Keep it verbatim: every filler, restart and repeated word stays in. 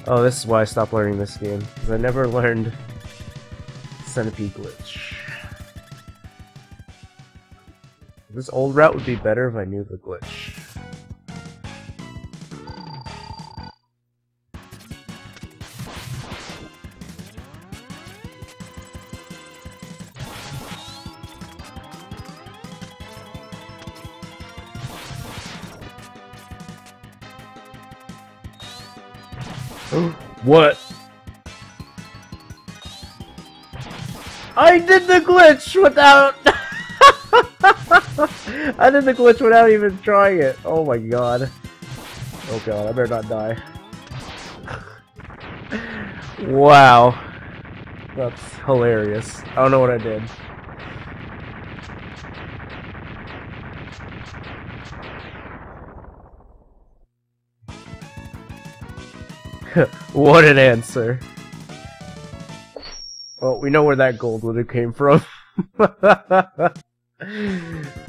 Oh, this is why I stopped learning this game, because I never learned Centipede Glitch. This old route would be better if I knew the glitch. What? I did the glitch without... I did the glitch without even trying it. Oh my god. Oh god, I better not die. Wow. That's hilarious. I don't know what I did. What an answer. Well, we know where that gold would have came from.